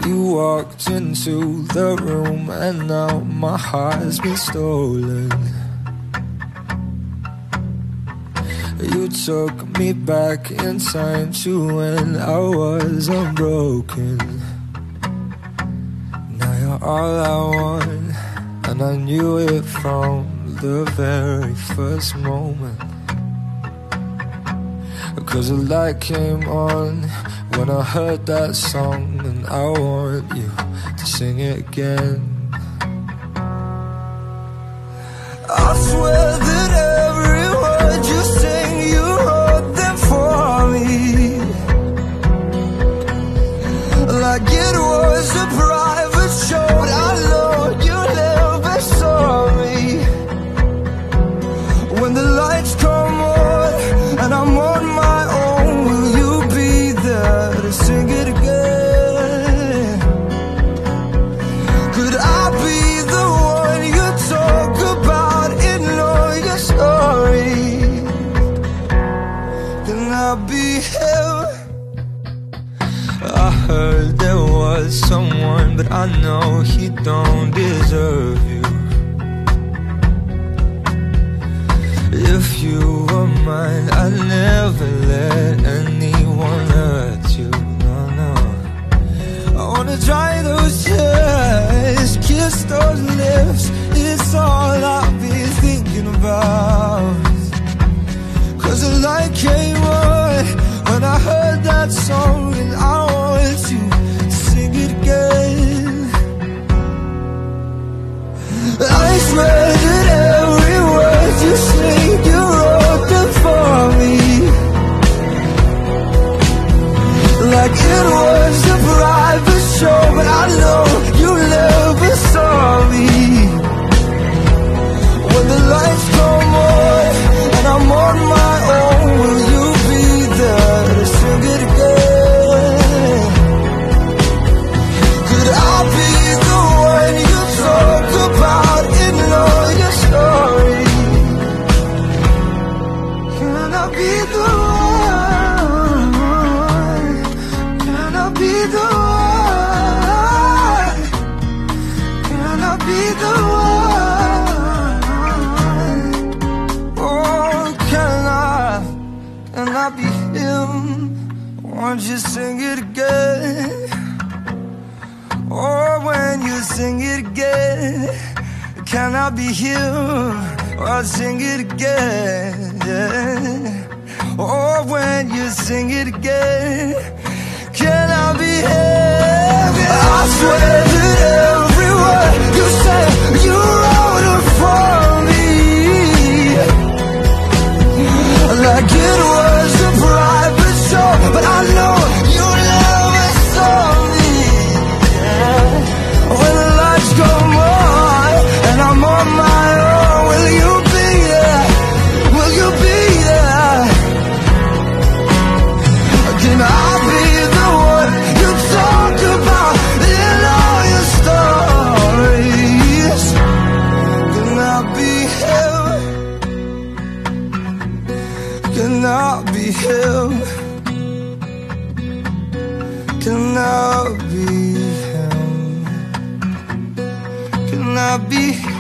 You walked into the room and now my heart's been stolen. You took me back in time to when I was unbroken. Now you're all I want, and I knew it from the very first moment. 'Cause the light came on when I heard that song, and I want you to sing it again. I swear that every word you sing, you wrote them for me, like it was a private show. I know you never saw me. When the lights come on and I'm on my own, will you be there to sing it again? Could I be the one you talk about in all your stories? Can I be him? I heard there was someone, but I know he don't deserve you. If you were mine, I'd never let anyone hurt you. No, no. I wanna dry those tears, kiss those lips. It's all I've been thinking about. 'Cause the light came on when I heard that song, and I want you to sing it again. I swear that every word you sing, you wrote them for me, like it was a private show. But I know you never saw me. When the lights come on and I'm on my own, will you be there to sing it again? Could I be the one you talk about in all your stories? Can I be the one? Can I be the one? Can I be the one? Oh, can I be him? Won't you sing it again? Oh, when you sing it again, can I be him? Oh, sing it again, yeah. Oh, when you sing it again, can I be him? I swear that every word you say, you wrote it for me, like it was a private show. But I know you never saw me. When the lights come on and I'm on my own, will you be there? Will you be there? Can I be the one you talk about in all your stories? Can I be him? Can I be him? Can I be him? Can I be